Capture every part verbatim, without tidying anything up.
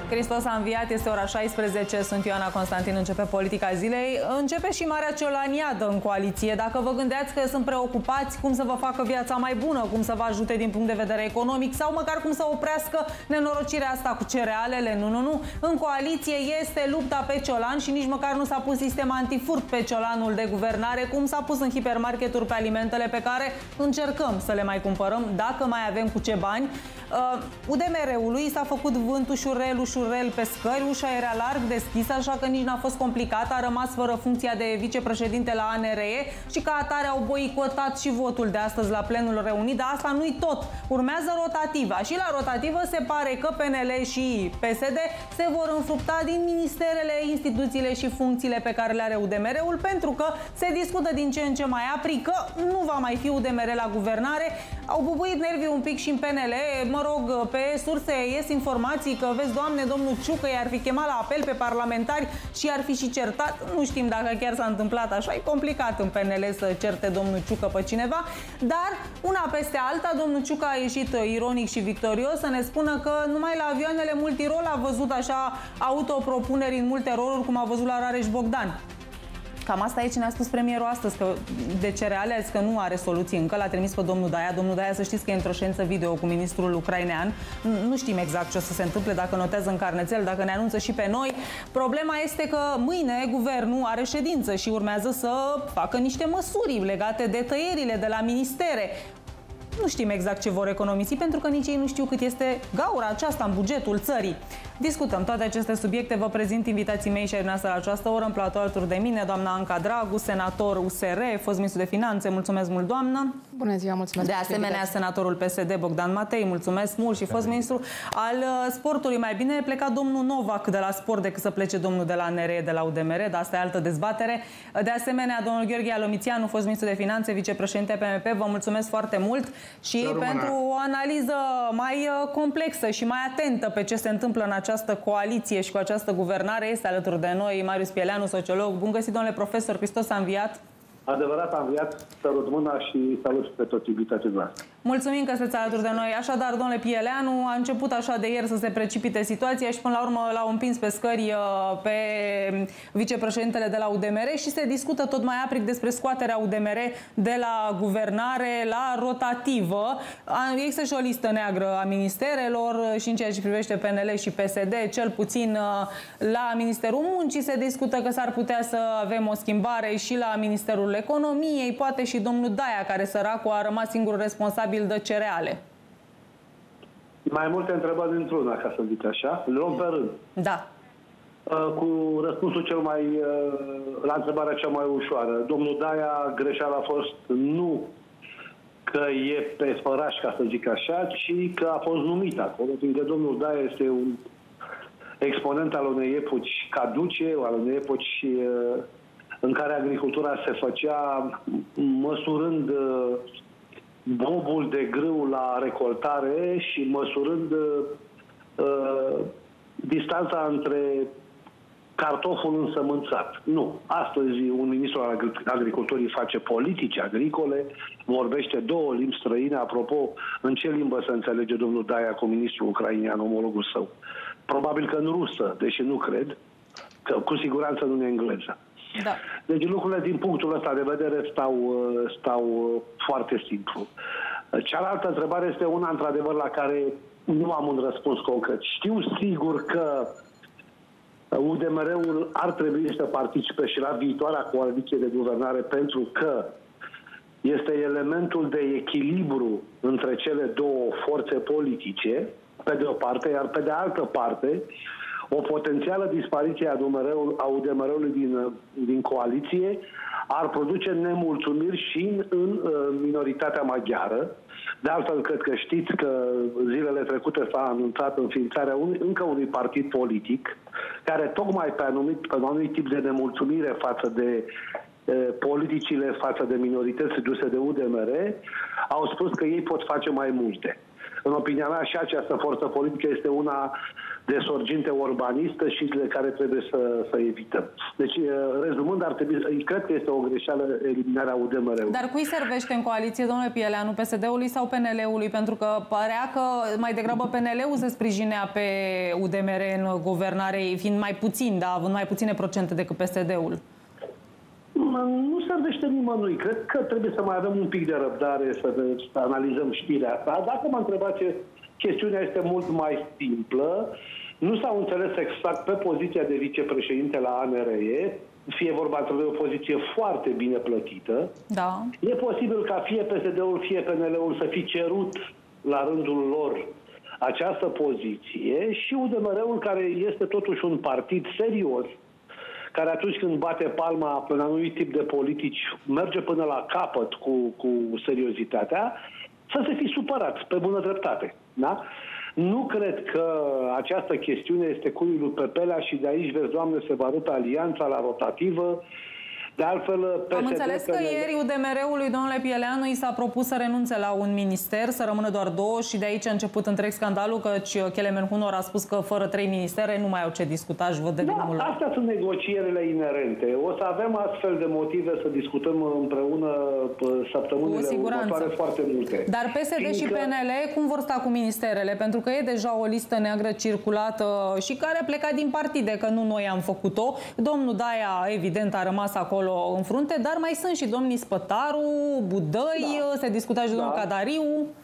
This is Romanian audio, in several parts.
Hristos a înviat, este ora șaisprezece, sunt Ioana Constantin, începe Politica Zilei. Începe și Marea Ciolaniadă în coaliție. Dacă vă gândeați că sunt preocupați cum să vă facă viața mai bună, cum să vă ajute din punct de vedere economic sau măcar cum să oprească nenorocirea asta cu cerealele, nu, nu, nu. În coaliție este lupta pe ciolan și nici măcar nu s-a pus sistem antifurt pe ciolanul de guvernare, cum s-a pus în hipermarketuri pe alimentele pe care încercăm să le mai cumpărăm, dacă mai avem cu ce bani. Uh, U D M R-ului s-a făcut vânt ușurel, ușurel pe scări, ușa era larg deschisă, așa că nici n-a fost complicat, a rămas fără funcția de vicepreședinte la A N R E și ca atare au boicotat și votul de astăzi la plenul reunit, dar asta nu-i tot. Urmează rotativa și la rotativă se pare că P N L și P S D se vor înfructa din ministerele, instituțiile și funcțiile pe care le are U D M R-ul, pentru că se discută din ce în ce mai apri că nu va mai fi U D M R la guvernare. Au bubuit nervii un pic și în P N L, mă rog, pe surse ies informații că, vezi, Doamne, domnul Ciucă i-ar fi chemat la apel pe parlamentari și i-ar fi și certat. Nu știm dacă chiar s-a întâmplat așa, e complicat în P N L să certe domnul Ciucă pe cineva, dar una peste alta, domnul Ciucă a ieșit ironic și victorios să ne spună că numai la avioanele multirol a văzut așa autopropuneri în multe roluri, cum a văzut la Rareș Bogdan. Cam asta e ce ne-a spus premierul astăzi, că de cereale a zis că nu are soluții încă, l-a trimis pe domnul Daia. Domnul Daia, să știți că e într-o ședință video cu ministrul ucrainean. Nu știm exact ce o să se întâmple, dacă notează în carnețel, dacă ne anunță și pe noi. Problema este că mâine guvernul are ședință și urmează să facă niște măsuri legate de tăierile de la ministere. Nu știm exact ce vor economisi, pentru că nici ei nu știu cât este gaura aceasta în bugetul țării. Discutăm toate aceste subiecte, vă prezint invitații mei și ai noastră la această oră, în platou alături de mine, doamna Anca Dragu, senator U S R, fost ministru de Finanțe, mulțumesc mult, doamnă. Bună ziua, mulțumesc. De asemenea, senatorul P S D, Bogdan Matei, mulțumesc mult, și fost ministru al sportului. Mai bine pleca domnul Novak de la sport decât să plece domnul de la N R E, de la U D M R, dar asta e altă dezbatere. De asemenea, domnul Gheorghe Alomițianu, fost ministru de Finanțe, vicepreședinte P M P, vă mulțumesc foarte mult și pentru o analiză mai complexă și mai atentă pe ce se întâmplă în această coaliție și cu această guvernare, este alături de noi Marius Pieleanu, sociolog. Bun găsit, domnule profesor, Hristos a înviat. Adevărat, am înviat, sărut mâna și salut pe toți invitații noastre. Mulțumim că sunteți alături de noi. Așadar, domnule Pieleanu, a început așa de ieri să se precipite situația și până la urmă l-au împins pe scări pe vicepreședintele de la U D M R și se discută tot mai apric despre scoaterea U D M R de la guvernare la rotativă. Există și o listă neagră a ministerelor și în ceea ce privește P N L și P S D, cel puțin la Ministerul Muncii se discută că s-ar putea să avem o schimbare și la Ministerul Economiei, poate și domnul Daia, care săracul a rămas singur responsabil de cereale. Mai multe întrebări dintr-una, ca să zic așa. Le luăm pe rând. Da. Cu răspunsul cel mai, la întrebarea cea mai ușoară. Domnul Daia, greșeala a fost nu că e pe făraș, ca să zic așa, ci că a fost numit acolo, fiindcă domnul Daia este un exponent al unei epoci caduce, al unei epoci în care agricultura se făcea măsurând bobul de grâu la recoltare și măsurând uh, distanța între cartoful însămânțat. Nu. Astăzi un ministru al agriculturii face politici agricole, vorbește două limbi străine. Apropo, în ce limbă se înțelege domnul Daia cu ministrul ucrainean, omologul său? Probabil că în rusă, deși nu cred, că cu siguranță nu în engleză. Da. Deci lucrurile din punctul ăsta de vedere stau, stau foarte simplu. Cealaltă întrebare este una, într-adevăr, la care nu am un răspuns concret. Știu sigur că U D M R-ul ar trebui să participe și la viitoarea coaliție de guvernare, pentru că este elementul de echilibru între cele două forțe politice, pe de o parte, iar pe de altă parte, o potențială dispariție a U D M R-ului din, din coaliție ar produce nemulțumiri și în, în minoritatea maghiară. De altfel, cred că știți că zilele trecute s-a anunțat înființarea unui, încă unui partid politic care tocmai pe anumit, pe anumit tip de nemulțumire față de eh, politicile față de minorități duse de U D M R au spus că ei pot face mai multe. în opinia mea, și această forță politică este una de sorginte urbanistă și de care trebuie să, să evităm. Deci, rezumând, ar trebui, cred că este o greșeală eliminarea U D M R-ului. Dar cui servește în coaliție, domnule Pieleanu, P S D-ului sau P N L-ului? Pentru că părea că mai degrabă P N L-ul se sprijinea pe U D M R în guvernare, fiind mai puțin, da, având mai puține procente decât P S D-ul. Nu servește nimănui. Cred că trebuie să mai avem un pic de răbdare să, să analizăm știrea asta. Dacă mă întrebați, chestiunea este mult mai simplă. Nu s-au înțeles exact pe poziția de vicepreședinte la A N R E, fie vorba de o poziție foarte bine plătită. Da. E posibil ca fie P S D-ul, fie P N L-ul să fi cerut la rândul lor această poziție și U D M R-ul, care este totuși un partid serios, care atunci când bate palma pe un anumit tip de politici, merge până la capăt cu, cu seriozitatea, să se fi supărat pe bună dreptate. Da? Nu cred că această chestiune este cuiul lui Pepelea și de aici, vezi, Doamne, se va rupe alianța la rotativă. De altfel, P S D, am înțeles că P N L... ieri U D M R-ului, domnule Pieleanu, i s-a propus să renunțe la un minister, să rămână doar două și de aici a început întreg scandalul, căci Kelemen Hunor a spus că fără trei ministere nu mai au ce discuta, își văd de vinul. Da, astea sunt negocierile inerente. O să avem astfel de motive să discutăm împreună săptămânile următoare foarte multe. Dar P S D Fiindcă... și P N L cum vor sta cu ministerele? Pentru că e deja o listă neagră circulată și care a plecat din partide, că nu noi am făcut-o. Domnul Daia, evident, a rămas acolo în frunte, dar mai sunt și domnii Spătaru, Budăi, da. Se discuta și de domnul da. Cadariu.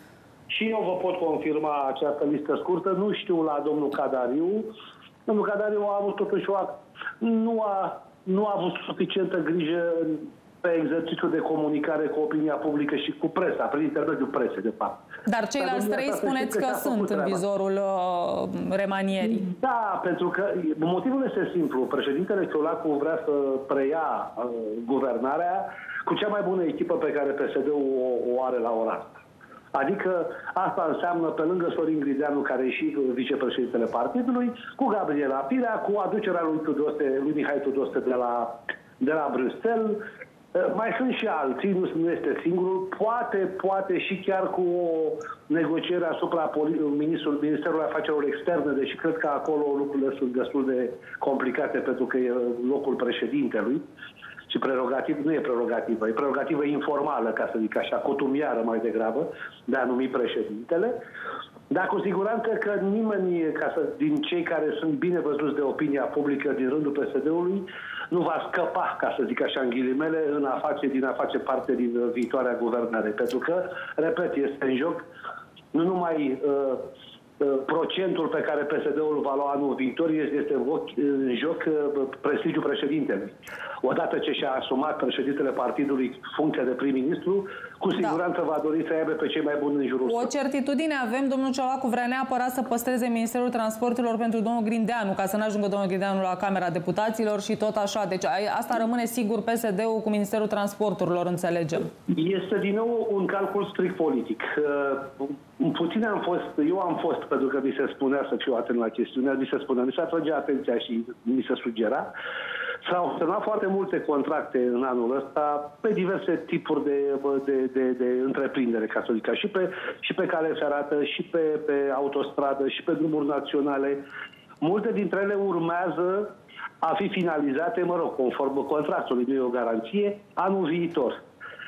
Și eu vă pot confirma această listă scurtă. Nu știu la domnul Cadariu. Domnul Cadariu a avut totuși o... Nu a, nu a avut suficientă grijă pe exercițiul de comunicare cu opinia publică și cu presa, prin intermediul presei, de fapt. Dar ceilalți trei spuneți că, că sunt în vizorul uh, remanierii. Da, pentru că motivul este simplu. Președintele Ciolacu vrea să preia uh, guvernarea cu cea mai bună echipă pe care P S D-ul o, o are la ora asta. Adică asta înseamnă, pe lângă Sorin Grindeanu, care e și vicepreședintele partidului, cu Gabriela Pirea, cu aducerea lui, Tudoste, lui Mihai Tudoste de la, de la Bruxelles. Mai sunt și alții, nu este singurul, poate, poate și chiar cu o negociere asupra Ministerului Afacerilor Externe, deși cred că acolo lucrurile sunt destul de complicate pentru că e locul președintelui și prerogativ, nu e prerogativă, e prerogativă informală, ca să zic așa, cotumiară mai degrabă, de a numi președintele. Dar cu siguranță că nimeni, ca să, din cei care sunt bine văzuți de opinia publică din rândul P S D-ului, nu va scăpa, ca să zic așa, în ghilimele, în a face, din a face parte din viitoarea guvernare. Pentru că, repet, este în joc nu numai uh, uh, procentul pe care P S D-ul va lua anul viitor, este în joc uh, prestigiul președintelui. Odată ce și-a asumat președintele partidului funcția de prim-ministru, cu siguranță da. va dori să aibă pe cei mai buni în jurul său. O certitudine avem, domnul Ciolacu vrea neapărat să păstreze Ministerul Transporturilor pentru domnul Grindeanu, ca să nu ajungă domnul Grindeanu la Camera Deputaților și tot așa. Deci asta rămâne sigur P S D-ul cu Ministerul Transporturilor, înțelegem. Este din nou un calcul strict politic. Puțin am fost, eu am fost, pentru că mi se spunea să fiu atent la chestiunea, mi se spunea, mi se atragea atenția și mi se sugera. S-au semnat foarte multe contracte în anul ăsta pe diverse tipuri de, de, de, de întreprindere, ca să zic așa, și pe, și pe cale ferată, și pe, pe autostradă, și pe drumuri naționale. Multe dintre ele urmează a fi finalizate, mă rog, conform contractului, nu e o garanție, anul viitor.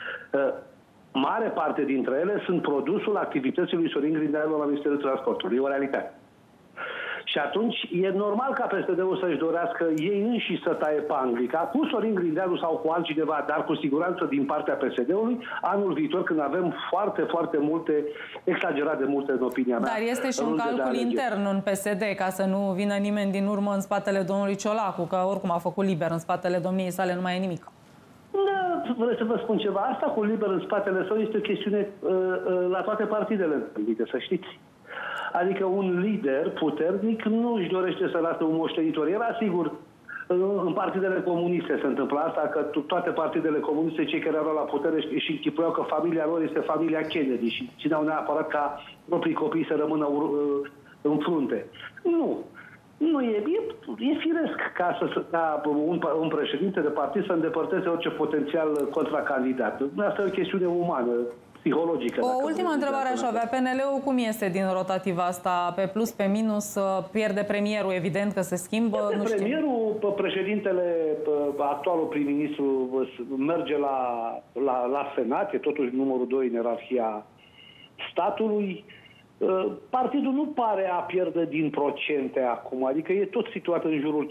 Mare parte dintre ele sunt produsul activității lui Sorin Grindeanu la Ministerul Transportului. E o realitate. Și atunci e normal ca P S D-ul să-și dorească ei înși să taie panglica cu Sorin Grindeanu sau cu altcineva, dar cu siguranță din partea P S D-ului, anul viitor, când avem foarte, foarte multe, exagerat de multe în opinia mea. Dar este și un calcul intern în P S D, ca să nu vină nimeni din urmă în spatele domnului Ciolacu, că oricum a făcut liber în spatele domniei sale, nu mai e nimic. Da, vreau să vă spun ceva. Asta cu liber în spatele său este o chestiune uh, uh, la toate partidele, să știți. Adică un lider puternic nu își dorește să lasă un moștenitor. Era sigur, în partidele comuniste se întâmplă asta, că toate partidele comuniste, cei care erau la putere și închipuiau că familia lor este familia Kennedy și țineau neapărat ca proprii copii să rămână în frunte. Nu. Nu e, e, e firesc ca, să, ca un, un președinte de partid să îndepărteze orice potențial contracandidat. Asta e o chestiune umană. psihologică. O ultimă întrebare aș avea. P N L-ul cum este din rotativa asta? Pe plus, pe minus? Pierde premierul, evident că se schimbă? Pierde nu știu. Premierul, președintele, actualul prim-ministru merge la, la, la Senat, e totuși numărul doi în ierarhia statului. Partidul nu pare a pierde din procente acum, adică e tot situat în jurul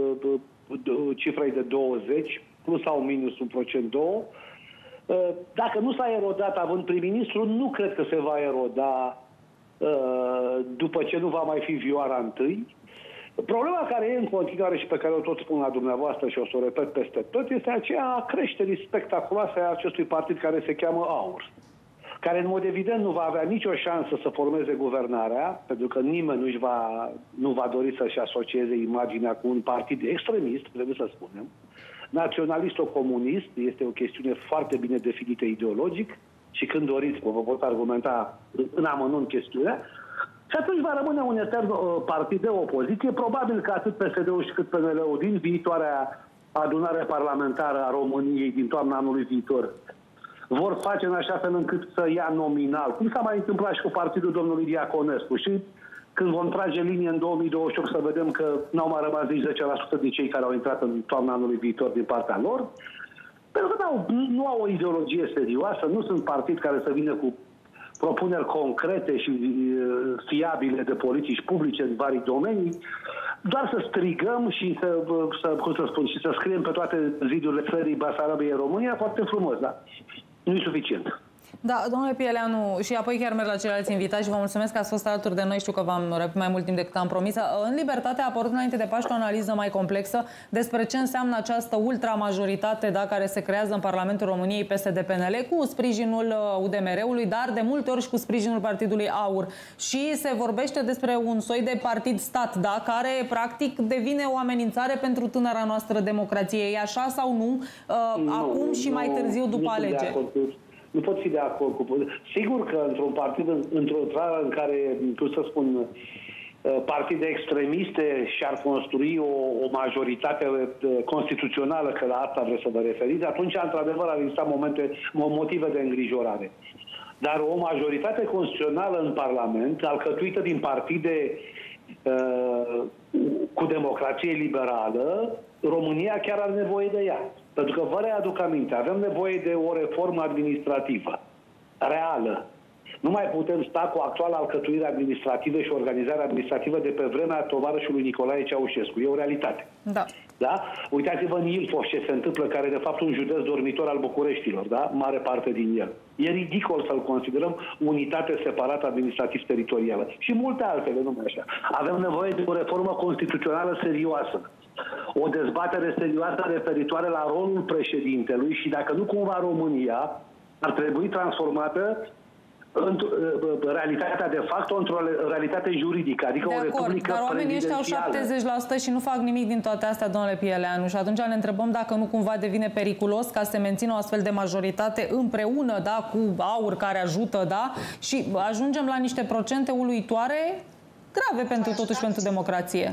cifrei de douăzeci, plus sau minus un procent, două. Dacă nu s-a erodat având prim-ministru, nu cred că se va eroda după ce nu va mai fi vioara întâi. Problema care e în continuare și pe care o tot spun la dumneavoastră și o să o repet peste tot, este aceea a creșterii spectaculoase a acestui partid care se cheamă AUR, care în mod evident nu va avea nicio șansă să formeze guvernarea, pentru că nimeni nu va, nu va dori să-și asocieze imaginea cu un partid extremist, trebuie să spunem, naționalist-comunist, este o chestiune foarte bine definită ideologic și când doriți, vă pot argumenta în amănunt chestiunea, și atunci va rămâne un etern partid de opoziție, probabil că atât P S D-ul și cât P N L-ul din viitoarea adunare parlamentară a României din toamna anului viitor vor face în așa fel încât să ia nominal, cum s-a mai întâmplat și cu partidul domnului Diaconescu. Și când vom trage linie în două mii douăzeci și opt să vedem că n-au mai rămas nici zece la sută din cei care au intrat în toamna anului viitor din partea lor, pentru că nu, nu au o ideologie serioasă, nu sunt partid care să vină cu propuneri concrete și fiabile de politici publice în vari domenii, doar să strigăm și să, să, cum să spun, și să scriem pe toate zidurile țării Basarabiei în România foarte frumos, dar nu e suficient. Da, domnule Pieleanu, și apoi chiar merg la ceilalți invitați și vă mulțumesc că ați fost alături de noi. Știu că v-am răpit mai mult timp decât am promis. În Libertate a apărut înainte de Paște o analiză mai complexă despre ce înseamnă această ultramajoritate, da, care se creează în Parlamentul României P S D P N L cu sprijinul U D M R-ului, dar de multe ori și cu sprijinul Partidului AUR. Și se vorbește despre un soi de partid stat, da, care practic devine o amenințare pentru tânăra noastră democrație. E așa sau nu? nu Acum și nu, mai târziu după alegeri. Nu pot fi de acord cu... Sigur că într-un partid, într-o țară în care, cum să spun, partide extremiste și-ar construi o, o majoritate constituțională, că la asta vreți să vă referiți, atunci, într-adevăr, ar exista momente, motive de îngrijorare. Dar o majoritate constituțională în Parlament, alcătuită din partide uh, cu democrație liberală, România chiar are nevoie de ea. Pentru că vă readuc aminte, avem nevoie de o reformă administrativă reală. Nu mai putem sta cu actuala alcătuire administrativă și organizare administrativă de pe vremea tovarășului Nicolae Ceaușescu. E o realitate. Da. Da? Uitați-vă în Ilfov ce se întâmplă, care de fapt un județ dormitor al Bucureștilor, da? Mare parte din el. E ridicol să-l considerăm unitate separată administrativ-teritorială. Și multe altele, numai așa. Avem nevoie de o reformă constituțională serioasă. O dezbatere serioasă referitoare la rolul președintelui și dacă nu cumva România ar trebui transformată în realitatea de fapt într-o realitate juridică, adică de o acord, republică dar oamenii ăștia au șaptezeci la sută și nu fac nimic din toate astea, domnule Pieleanu, și atunci ne întrebăm dacă nu cumva devine periculos ca să se mențină o astfel de majoritate împreună, da, cu AUR care ajută, da, și ajungem la niște procente uluitoare grave pentru totuși pentru democrație.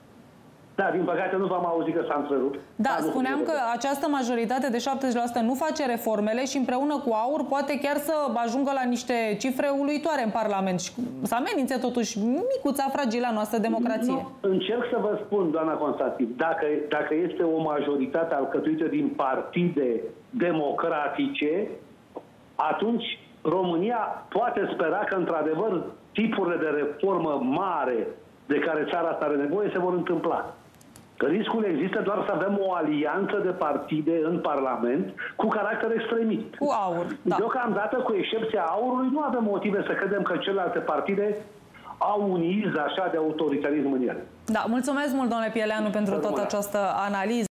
Da, din păcate nu v-am auzit că s-a întrerupt. Da, da, spuneam că această majoritate de șaptezeci la sută nu face reformele și împreună cu AUR poate chiar să ajungă la niște cifre uluitoare în Parlament și să amenințe totuși micuța, fragila noastră democrație. Nu, încerc să vă spun, doamna Constantin, dacă, dacă este o majoritate alcătuită din partide democratice, atunci România poate spera că, într-adevăr, tipurile de reformă mare de care țara asta are nevoie se vor întâmpla. Că riscul există doar să avem o alianță de partide în Parlament cu caracter extremist. Cu AUR, da. Deocamdată, cu excepția AUR-ului, nu avem motive să credem că celelalte partide au un iz așa de autoritarism în ele. Da, mulțumesc mult, domnule Pieleanu, pentru toată această analiză.